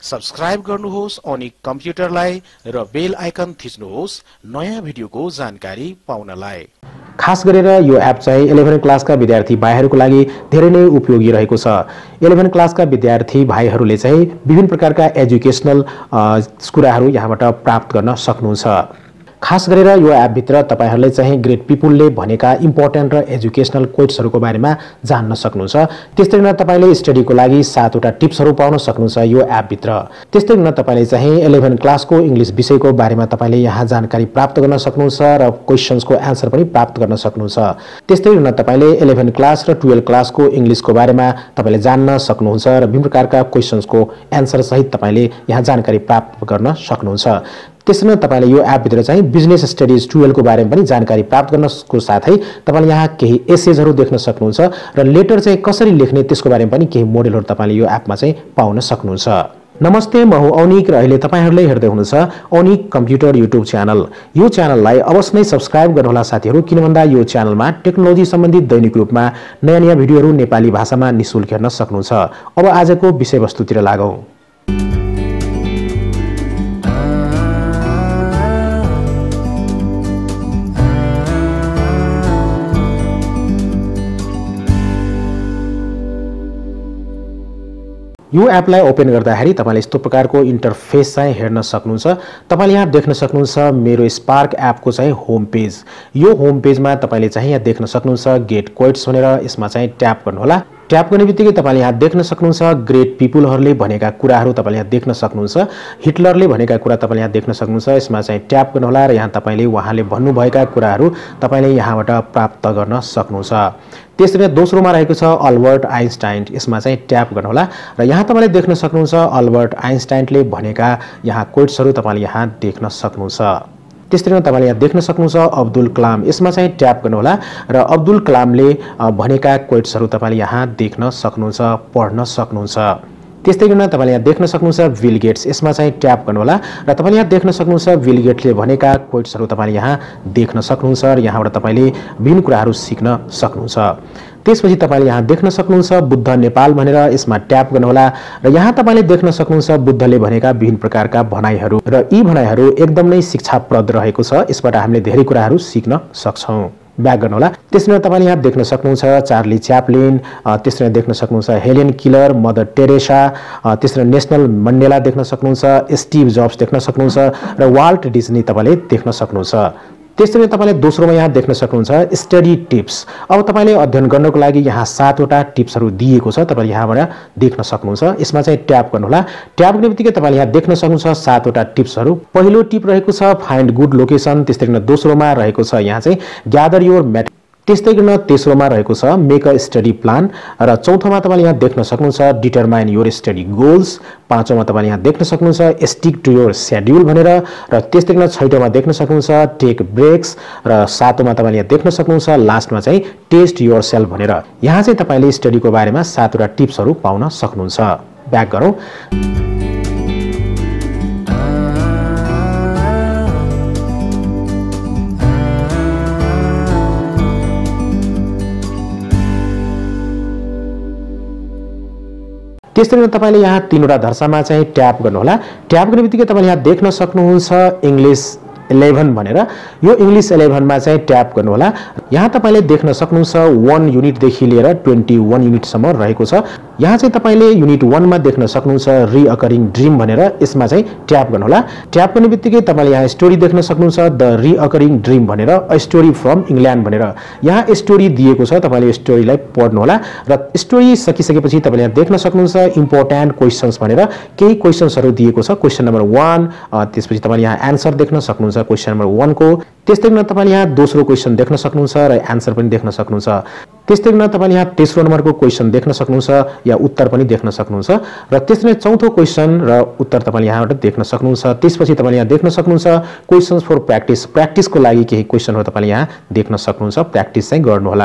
Subscribe गर्नुहोस् Onic कम्प्युटरलाई र बेल आइकन थिच्नुहोस् नयाँ भिडियोको जानकारी पाउनलाई। खास गरेर यो एप चाहिँ 11 क्लासका विद्यार्थी भाइहरूको लागि धेरै नै उपयोगी रहेको छ। 11 क्लासका विद्यार्थी भाइहरूले चाहिँ विभिन्न प्रकारका एजुकेशनल कुराहरू यहाँबाट प्राप्त गर्न सक्नुहुन्छ। खास गरेर यो एप भित्र तपाईहरुले चाहिँ ग्रेट पिपुलले भनेका इम्पोर्टेन्ट र एजुकेशनल क्वेट्सहरुको बारेमा जान्न सक्नुहुन्छ। त्यस्तै गरी तपाईले स्टडीको लागि 7 वटा टिप्सहरु पाउन सक्नुहुन्छ यो एप भित्र। त्यस्तै गरी तपाईले चाहिँ 11 क्लासको इंग्लिश विषयको बारेमा तपाईले यहाँ जानकारी प्राप्त गर्न सक्नुहुन्छ र क्वेशन्सको आन्सर पनि प्राप्त गर्न सक्नुहुन्छ। त्यस्तै गरी तपाईले 11 क्लास र 12 क्लासको इंग्लिशको बारेमा तपाईले जान्न सक्नुहुन्छ र विभिन्न प्रकारका क्वेशन्सको आन्सर सहित तपाईले यहाँ जानकारी प्राप्त गर्न सक्नुहुन्छ। त्यसैले तपाईले यो एप भित्र चाहिँ बिजनेस स्टडीज 12 को बारेमा पनि जानकारी प्राप्त गर्नको साथै तपाईले यहाँ केही एसेजहरु देख्न सक्नुहुन्छ र लेटर चाहिँ कसरी लेख्ने त्यसको बारेमा पनि केही मोडेलहरु तपाईले यो एपमा चाहिँ पाउन सक्नुहुन्छ। नमस्ते, म हुँ ओनिक र अहिले तपाईहरुले हेर्दै हुनुहुन्छ ओनिक कम्प्युटर युट्युब च्यानल। यो च्यानललाई अवश्य नै सब्स्क्राइब गर्नुहोला साथीहरु, किनभन्दा यो च्यानलमा टेक्नोलोजी सम्बन्धित दैनिक रूपमा नयाँ भिडियोहरु नेपाली भाषामा निशुल्क हेर्न सक्नुहुन्छ। अब आजको विषयवस्तुतिर लागौं। यो एपलाई ओपन गर्दाखेरि तपाईले यस्तो प्रकारको इन्टरफेस चाहिँ हेर्न सक्नुहुन्छ। तपाईले यहाँ देख्न सक्नुहुन्छ MeroSpark एपको चाहिँ होम पेज। यो होम पेजमा तपाईले चाहिँ यहाँ देख्न सक्नुहुन्छ गेट क्वेट्स भनेर, यसमा चाहिँ ट्याप गर्नुहोला। ट्याप गर्नेबित्तिकै तपाईले यहाँ देख्न सक्नुहुन्छ ग्रेट पिपुलहरुले भनेका कुराहरु तपाईले यहाँ देख्न सक्नुहुन्छ। हिटलरले भनेका कुरा तपाईले यहाँ देख्न सक्नुहुन्छ। यसमा चाहिँ ट्याप गर्नुहोला र यहाँ तपाईले उहाँले भन्नुभएका कुराहरु तपाईले यहाँबाट प्राप्त गर्न सक्नुहुन्छ। त्यसैले दोस्रोमा रहेको छ अल्बर्ट आइन्स्टाइन, यसमा चाहिँ ट्याप गर्नुहोला र यहाँ तपाईले देख्न सक्नुहुन्छ अल्बर्ट आइन्स्टाइनले भनेका यहाँ क्वेट्सहरु तपाईले यहाँ देख्न सक्नुहुन्छ। त्यसैले तपाईले यहाँ देख्न सक्नुहुन्छ अब्दुल कलाम, यसमा चाहिँ ट्याप गर्नुहोला र अब्दुल कलामले भनेका क्वेट्सहरु तपाईले यहाँ देख्न सक्नुहुन्छ, पढ्न सक्नुहुन्छ। त्यस्तै गरी तपाईले यहाँ देख्न सक्नुहुन्छ बिल गेट्स, यसमा चाहिँ ट्याप गर्नुहोला र तपाईले यहाँ देख्न सक्नुहुन्छ बिल गेट्सले भनेका क्वेट्सहरु तपाईले यहाँ देख्न सक्नुहुन्छ र यहाँबाट तपाईले विभिन्न कुराहरु सिक्न सक्नुहुन्छ। त्यसपछि तपाईले यहाँ देख्न सक्नुहुन्छ बुद्ध नेपाल भनेर, यसमा ट्याप गर्नुहोला र यहाँ तपाईले देख्न सक्नुहुन्छ बुद्धले भनेका विभिन्न प्रकारका भनाइहरु र यी भनाइहरु एकदम नै शिक्षाप्रद रहेको छ। यसबाट हामीले धेरै कुराहरु सिक्न सक्छौं। ब्याक गर्नुहोला। त्यसैले तपाईले यहाँ देख्न सक्नुहुन्छ चार्ली च्याप्लिन, त्यसैले देख्न सक्नुहुन्छ हेलेन किलर, मदर टेरेसा, त्यसैले नेशनल मण्डेला देख्न सक्नुहुन्छ, स्टिभ जब्स देख्न सक्नुहुन्छ र वाल्ट डिज्नी तपाईले देख्न सक्नुहुन्छ। त्यसैले तपाईले दोस्रोमा यहाँ देख्न सक्नुहुन्छ स्टडी टिप्स। अब तपाईले अध्ययन गर्नको लागि यहाँ 7 वटा टिप्सहरु दिएको छ, तपाईले यहाँबाट देख्न सक्नुहुन्छ। यसमा चाहिँ ट्याप गर्नुहोला। ट्याप गर्नेबित्तिकै तपाईले यहाँ देख्न सक्नुहुन्छ 7 वटा टिप्सहरु। पहिलो टिप रहेको छ फाइन्ड गुड लोकेसन, त्यस्तै गरी दोस्रोमा रहेको छ यहाँ चाहिँ ग्यादर योर म्याटेरियल, त्यस्तै गरी तेस्रोमा रहेको छ मेक अ स्टडी प्लान र चौथोमा तपाईले यहाँ देख्न सक्नुहुन्छ डिटरमाइन योर स्टडी गोल्स, पाँचौंमा तपाईले यहाँ देख्न सक्नुहुन्छ स्टिक टु योर शेड्युल भनेर र त्यस्तै गरी छैटौंमा देख्न सक्नुहुन्छ टेक ब्रेक्स र सातौंमा तपाईले यहाँ देख्न सक्नुहुन्छ लास्टमा चाहिँ टेस्ट योरसेल्फ भनेर। यहाँ चाहिँ तपाईले स्टडीको बारेमा 7 वटा टिप्सहरु पाउन सक्नुहुन्छ। ब्याक गरौँ। त्यसै गरी तपाईले यहाँ 3 वटा धर्सामा चाहिँ ट्याप गर्नुहोला। ट्याप गर्नेबित्तिकै तपाईले यहाँ देख्न सक्नुहुन्छ इंग्लिश 11 भनेर। यो इंग्लिश 11 मा चाहिँ ट्याप गर्नुहोला। यहाँ तपाईले देख्न सक्नुहुन्छ 1 युनिट देखि लिएर 21 युनिट सम्म रहेको छ। यहाँ चाहिँ तपाईले युनिट 1 मा देख्न सक्नुहुन्छ रिअकरिङ ड्रीम भनेर, यसमा चाहिँ ट्याप गर्नुहोला। ट्याप गर्नेबित्तिकै तपाईले यहाँ स्टोरी देख्न सक्नुहुन्छ द रिअकरिङ ड्रीम भनेर, अ स्टोरी फ्रम इंग्ल्यान्ड भनेर। यहाँ स्टोरी दिएको छ, तपाईले स्टोरीलाई पढ्नुहोला र स्टोरी सकिसकेपछि तपाईले यहाँ देख्न सक्नुहुन्छ इम्पोर्टेन्ट क्वेशन्स भनेर केही क्वेशन्सहरु दिएको छ। क्वेशन नम्बर 1, त्यसपछि तपाईले यहाँ आन्सर देख्न सक्नुहुन्छ क्वेशन नम्बर 1 को। त्यस्तै गरी तपाईले यहाँ दोस्रो क्वेशन देख्न सक्नुहुन्छ र आन्सर पनि देख्न सक्नुहुन्छ। त्यस्तै गरी तपाईले यहाँ तेस्रो नम्बरको क्वेशन देख्न सक्नुहुन्छ या उत्तर पनि देख्न सक्नुहुन्छ र त्यसैले चौथो क्वेशन र उत्तर तपाईले यहाँबाट देख्न सक्नुहुन्छ। त्यसपछि तपाईले यहाँ देख्न सक्नुहुन्छ क्वेशन्स फर प्र्याक्टिस, प्र्याक्टिसको लागि केही क्वेशनहरु तपाईले यहाँ देख्न सक्नुहुन्छ, प्र्याक्टिस चाहिँ गर्नुहोला।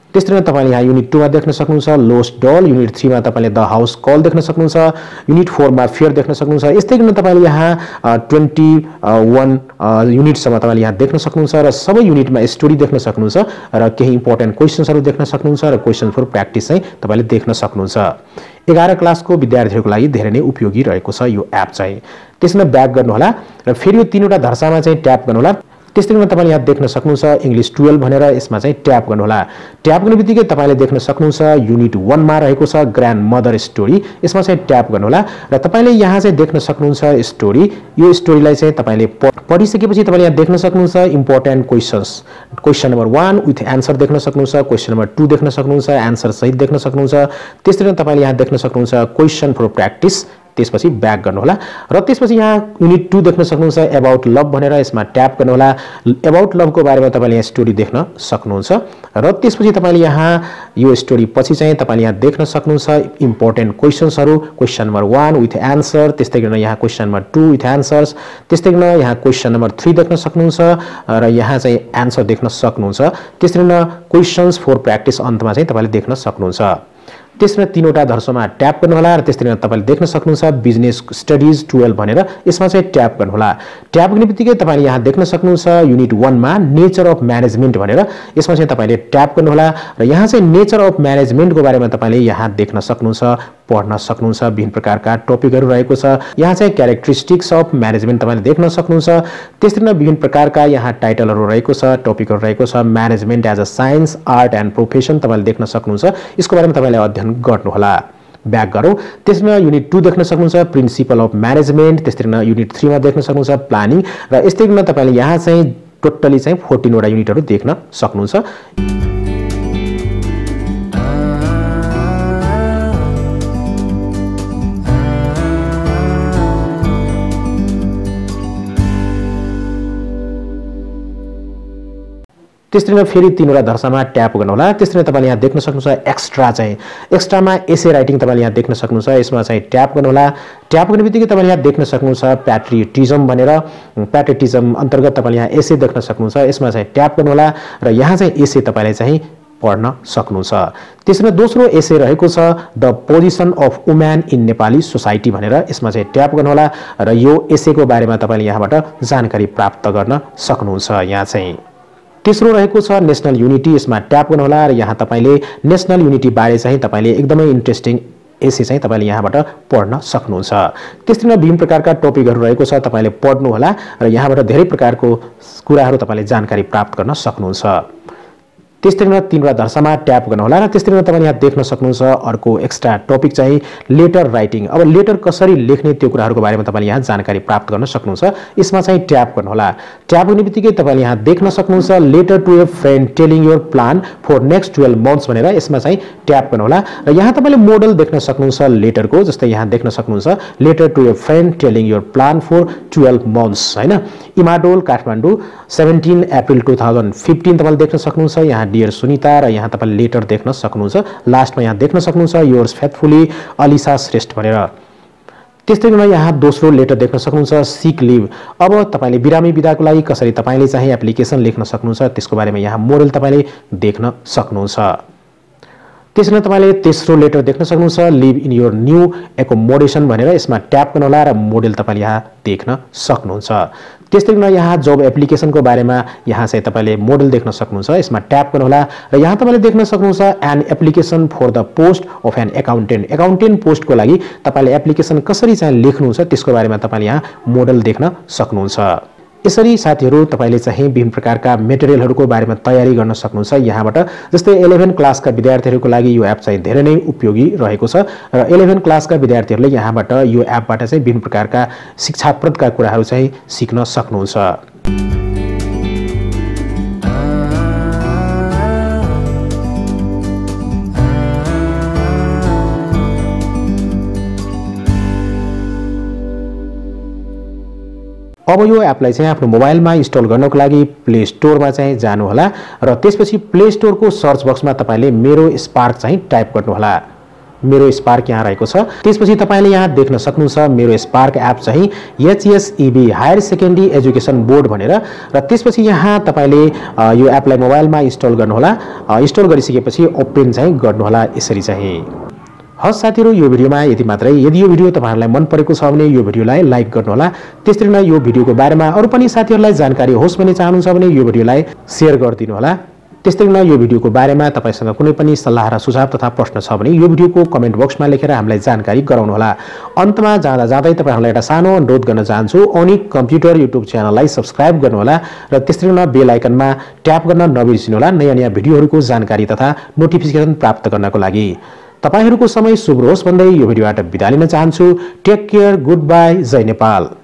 त्यसैले तपाईले यहाँ युनिट 2 मा देख्न सक्नुहुन्छ लोस्ट डल, युनिट 3 मा तपाईले द हाउस कल देख्न सक्नुहुन्छ, युनिट 4 मा फेयर देख्न सक्नुहुन्छ। यस्तै गरी तपाईले यहाँ 21 युनिट सम्म तपाईले यहाँ देख्न सक्नुहुन्छ र सबै युनिटमा स्टोरी देख्न सक्नुहुन्छ र केही इम्पोर्टेन्ट क्वेशन्सहरु देख्न सक्नुहुन्छ र क्वेशन फर प्र्याक्टिस चाहिँ तपाईले देख्न सक्नुहुन्छ। 11 क्लासको विद्यार्थीहरुको लागि धेरै नै उपयोगी रहेको छ यो एप चाहिँ। त्यसमा ब्याक गर्नु होला र फेरि यो तीनवटा धर्सामा चाहिँ ट्याप गर्नु होला। त्यसैले तपाईले यहाँ देख्न सक्नुहुन्छ इंग्लिश 12 भनेर यसमा चाहिँ ट्याप गर्नु होला। ट्याप गर्नेबित्तिकै तपाईले देख्न सक्नुहुन्छ युनिट 1 मा रहेको छ ग्रान्ड मदर स्टोरी, यसमा चाहिँ ट्याप गर्नु होला र तपाईले यहाँ चाहिँ देख्न सक्नुहुन्छ स्टोरी। यो स्टोरीलाई चाहिँ तपाईले पढिसकेपछि तपाईले यहाँ देख्न सक्नुहुन्छ important questions. Question number 1 with answer देख्न सक्नुहुन्छ, क्वेशन नम्बर 2 देख्न सक्नुहुन्छ, आन्सर सहित देख्न सक्नुहुन्छ। त्यसैले तपाईले यहाँ देख्न सक्नुहुन्छ क्वेशन फर प्र्याक्टिस। त्यसपछि ब्याक गर्नु होला र त्यसपछि यहाँ युनिट 2 देख्न सक्नुहुन्छ अबाउट लभ भनेर यसमा ट्याप गर्नु होला। अबाउट लभ को बारेमा तपाईले यहाँ स्टोरी देख्न सक्नुहुन्छ र त्यसपछि तपाईले यहाँ यो स्टोरी पछि चाहिँ तपाईले यहाँ देख्न सक्नुहुन्छ इम्पोर्टेन्ट क्वेशन्सहरु। क्वेशन नम्बर 1 विथ आन्सर, त्यस्तै गरी यहाँ क्वेशन नम्बर 2 विथ आन्सर्स, त्यस्तै गरी यहाँ क्वेशन नम्बर 3 देख्न सक्नुहुन्छ र यहाँ चाहिँ आन्सर देख्न सक्नुहुन्छ। त्यसरी नै क्वेशन्स फर प्र्याक्टिस अन्तमा चाहिँ तपाईले देख्न सक्नुहुन्छ। त्यसमा तीनवटा धर्सोमा ट्याप गर्नु होला र त्यसरी तपाईले देख्न सक्नुहुन्छ बिजनेस स्टडीज 12 भनेर यसमा चाहिँ ट्याप गर्नु होला। ट्याप गर्नेबित्तिकै तपाईले यहाँ देख्न सक्नुहुन्छ युनिट 1 मा नेचर अफ म्यानेजमेन्ट भनेर यसमा चाहिँ तपाईले ट्याप गर्नु होला र यहाँ चाहिँ नेचर अफ म्यानेजमेन्ट को बारेमा तपाईले यहाँ देख्न सक्नुहुन्छ, पढ्न सक्नुहुन्छ। विभिन्न प्रकारका टपिकहरु रहेको छ। यहाँ चाहिँ क्यारेक्टरिस्टिक्स अफ म्यानेजमेन्ट तपाईले देख्न सक्नुहुन्छ। त्यसरी नै विभिन्न प्रकारका यहाँ टाइटलहरु रहेको छ, टपिकहरु रहेको छ। Management as a science, art and profession तपाईले देख्न सक्नुहुन्छ। यसको बारेमा तपाईले अध्ययन गर्नु होला। ब्याक गरौँ। त्यसमा युनिट 2 देख्न सक्नुहुन्छ प्रिन्सिपल अफ म्यानेजमेन्ट, त्यसरी नै युनिट 3 मा देख्न सक्नुहुन्छ प्लानिङ र यस्तै गरी तपाईले यहाँ चाहिँ टोटली चाहिँ 14 वटा युनिटहरु देख्न सक्नुहुन्छ। त्यसरी नै फेरि तीनवटा धर्सामा ट्याप गर्नु होला। त्यसरी नै तपाईले यहाँ देख्न सक्नुहुन्छ एक्स्ट्रा चाहिँ एक्स्ट्रामा एसे राइटिङ तपाईले यहाँ देख्न सक्नुहुन्छ। यसमा चाहिँ ट्याप गर्नु होला। ट्याप गर्नेबित्तिकै तपाईले यहाँ देख्न सक्नुहुन्छ प्याट्रियटिजम भनेर, प्याट्रियटिजम अन्तर्गत तपाईले यहाँ एसे देख्न सक्नुहुन्छ। यसमा चाहिँ ट्याप गर्नु होला र यहाँ चाहिँ एसे तपाईले चाहिँ पढ्न सक्नुहुन्छ। त्यसैले दोस्रो एसे रहेको छ the position of women in Nepali society भनेर यसमा चाहिँ ट्याप गर्नु होला र यो एसेको बारेमा तपाईले यहाँबाट जानकारी प्राप्त गर्न सक्नुहुन्छ। यहाँ चाहिँ तेस्रो रहेको छ नेशनल युनिटी, यसमा ट्याप गर्नु होला र यहाँ तपाईले नेशनल युनिटी बारे चाहिँ तपाईले एकदमै इन्ट्रेस्टिङ एसे चाहिँ तपाईले यहाँबाट पढ्न सक्नुहुन्छ। त्यसैले विभिन्न प्रकारका टपिकहरु रहेको छ, तपाईले पढ्नु होला र यहाँबाट धेरै प्रकारको कुराहरु तपाईले जानकारी प्राप्त गर्न सक्नुहुन्छ। त्यस्तै गरी तीनवटा धर्सामा ट्याप गर्नु होला र त्यस्तै गरी तपाईले यहाँ देख्न सक्नुहुन्छ अर्को एक्स्ट्रा टपिक चाहिँ लेटर राइटिङ। अब लेटर कसरी लेख्ने त्यो कुराहरुको बारेमा तपाईले यहाँ जानकारी प्राप्त गर्न सक्नुहुन्छ। यसमा चाहिँ ट्याप गर्नु होला। ट्याप गर्नेबित्तिकै तपाईले यहाँ देख्न सक्नुहुन्छ letter to a friend telling your plan for next 12 months भनेर यसमा चाहिँ ट्याप गर्नु होला र यहाँ तपाईले मोडल देख्न सक्नुहुन्छ लेटरको। जस्तै यहाँ देख्न सक्नुहुन्छ letter to a friend telling your plan for 12 months हैन। इमाडोल काठमाडौँ 17 अप्रिल 2015 तपाईले देख्न सक्नुहुन्छ। यहाँ डियर सुनिता र यहाँ तपाईले लेटर देख्न सक्नुहुन्छ। लास्टमा यहाँ देख्न सक्नुहुन्छ योर्स फेथफुली अलिसा श्रेष्ठ भनेर। त्यस्तै गरी यहाँ दोस्रो लेटर देख्न सक्नुहुन्छ सिक लिभ। अब तपाईले बिरामी बिदाको लागि कसरी तपाईले चाहिँ एप्लिकेसन लेख्न सक्नुहुन्छ त्यसको बारेमा यहाँ मोडल तपाईले देख्न सक्नुहुन्छ। त्यसैले तपाईले तेस्रो लेटर देख्न सक्नुहुन्छ live in your new accommodation भनेर यसमा ट्याप गर्नु होला र मोडल तपाईले यहाँ देख्न सक्नुहुन्छ। त्यस्तै गरी यहाँ जब एप्लिकेसनको बारेमा यहाँ चाहिँ तपाईले मोडल देख्न सक्नुहुन्छ। यसमा ट्याप गर्नु होला र यहाँ तपाईले देख्न सक्नुहुन्छ an application for the post of an accountant. Accountant पोस्टको लागि तपाईले एप्लिकेसन कसरी चाहिँ लेख्नुहुन्छ त्यसको बारेमा तपाईले यहाँ मोडल देख्न सक्नुहुन्छ। यसरी साथीहरु तपाईले चाहिँ विभिन्न प्रकारका मेटेरियलहरुको बारेमा तयारी गर्न सक्नुहुन्छ यहाँबाट। जस्तै 11 क्लासका विद्यार्थीहरुको लागि यो एप चाहिँ धेरै नै उपयोगी रहेको छ र 11 क्लासका विद्यार्थीहरुले यहाँबाट यो एपबाट चाहिँ विभिन्न प्रकारका शिक्षाप्रदका कुराहरु चाहिँ सिक्न सक्नुहुन्छ। अब यो एपलाई चाहिँ आफ्नो मोबाइलमा इन्स्टल गर्नको लागि प्ले स्टोरमा चाहिँ जानु होला र त्यसपछि प्ले स्टोरको सर्च बक्समा तपाईले मेरो स्पार्क चाहिँ टाइप गर्नु होला। मेरो स्पार्क यहाँ रहेको छ। त्यसपछि तपाईले यहाँ देख्न सक्नुहुन्छ मेरो स्पार्क एप चाहिँ HSEB higher secondary education board भनेर र त्यसपछि यहाँ तपाईले यो एपलाई मोबाइलमा इन्स्टल गर्नुहोला। इन्स्टल गरिसकेपछि ओपन चाहिँ गर्नुहोला यसरी चाहिँ। हस् साथीहरु, यो भिडियोमा यति मात्रै। यदि यो भिडियो तपाईहरुलाई मन परेको छ भने यो भिडियोलाई लाइक गर्नुहोला। त्यसरी नै यो भिडियोको बारेमा अरु पनि साथीहरुलाई जानकारी होस् भन्ने चाहनुहुन्छ भने यो भिडियोलाई शेयर गरिदिनु होला। त्यसरी नै यो भिडियोको बारेमा तपाईसँग कुनै पनि सल्लाह र सुझाव तथा प्रश्न छ भने यो भिडियोको कमेन्ट बक्समा लेखेर हामीलाई जानकारी गराउनु होला। अन्तमा जाँदा जाँदै तपाईहरुलाई एउटा सानो अनुरोध गर्न चाहन्छु, ओनिक कम्प्युटर युट्युब च्यानललाई सब्स्क्राइब गर्नुहोला र त्यसरी नै बेल आइकनमा ट्याप गर्न नबिर्सिनु होला नयाँ नयाँ भिडियोहरुको जानकारी तथा नोटिफिकेसन प्राप्त गर्नको लागि। तपाईहरुको समय शुभ रहोस् भन्दै यो भिडियोबाट बिदा लिन चाहन्छु। टेक केयर, गुड बाई, जय नेपाल।